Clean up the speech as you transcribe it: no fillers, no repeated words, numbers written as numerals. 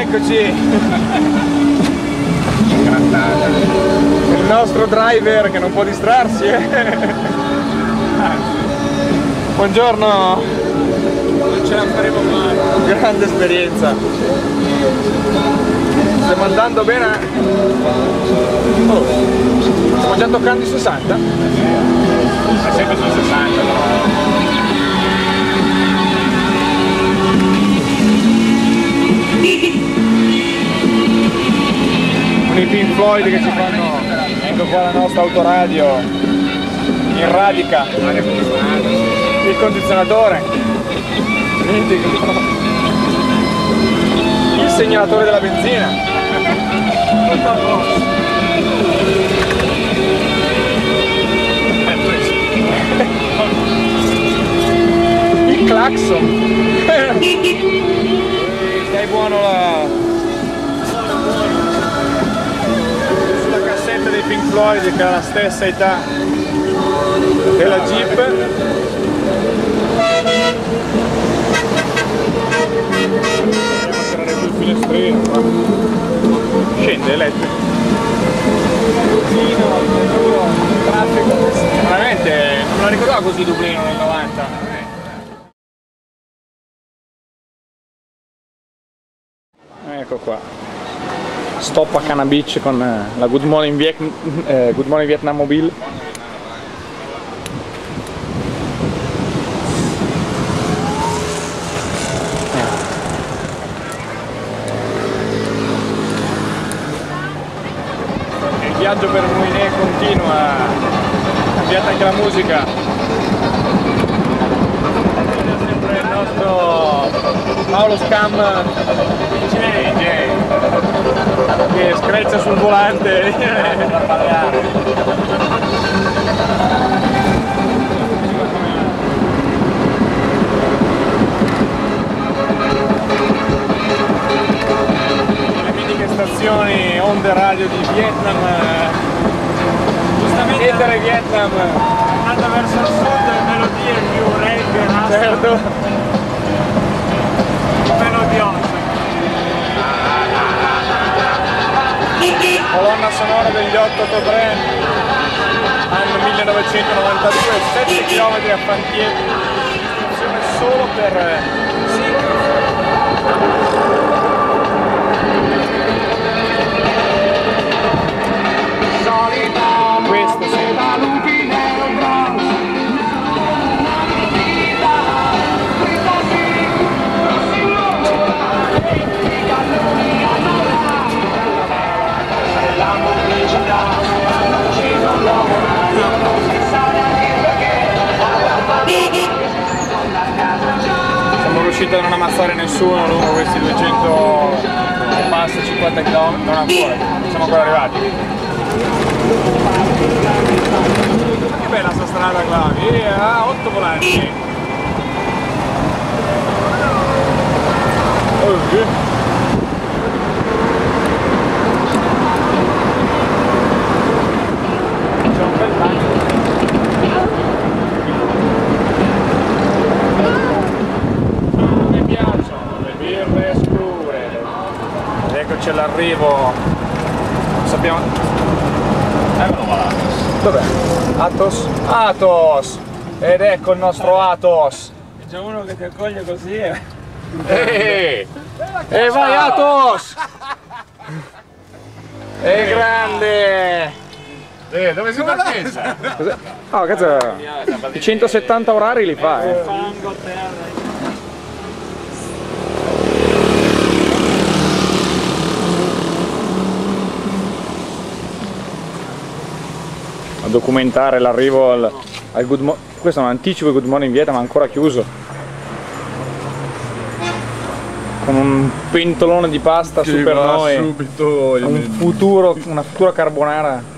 Eccoci! Il nostro driver che non può distrarsi, Buongiorno! Non ce la faremo mai! Grande esperienza! Stiamo andando bene? Oh, stiamo già toccando i 60? È sempre sui 60, no? I Pink Floyd che ci fanno, ecco qua la nostra autoradio in radica, il condizionatore, il segnalatore della benzina, il clacson, dai buono la... dei Pink Floyd che ha la stessa età della Jeep. Andiamo a tirare più il finestrino, scende elettrico. Traffico. Veramente non la ricordavo così Dublino nel 90. Ecco qua. Stop a Cana Beach con la Good Morning Vietnam Mobile. Il viaggio per Muinè continua, cambiata anche la musica. Sempre il nostro Paolo Scam JJ che screccia sul volante. Le mitiche stazioni onde radio di Vietnam, giustamente Etere Vietnam, andando verso il sud, melodie più reggae, certo, melodiose. Colonna sonora degli 883, anno 1992, 7 km a Fantier, solo per questo sì. Siamo riusciti a non ammazzare nessuno lungo questi 200 passa 50 km, non ancora, non siamo ancora arrivati. Che bella sta strada qua, via, 8 volanti. C'è un bel bagno. Mi piacciono le birre scure. Ed eccoci all'arrivo. Sappiamo. Eccolo qua. Dov'è? Athos? Athos! Ed ecco il nostro Athos. C'è uno che ti accoglie così E vai Athos! È grande! Dove si parcheggia? Oh cazzo, i 170 orari li fa, fango, terra. A documentare l'arrivo al Good Morning. Questo è un anticipo di Good Morning Vietnam, ma ancora chiuso. Con un pentolone di pasta su per noi. Subito Una futura carbonara.